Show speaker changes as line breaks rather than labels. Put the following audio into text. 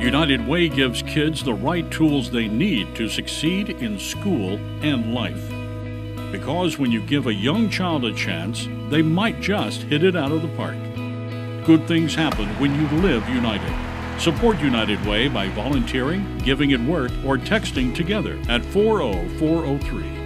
United Way gives kids the right tools they need to succeed in school and life. Because when you give a young child a chance, they might just hit it out of the park. Good things happen when you live United. Support United Way by volunteering, giving at work, or texting together at 40403.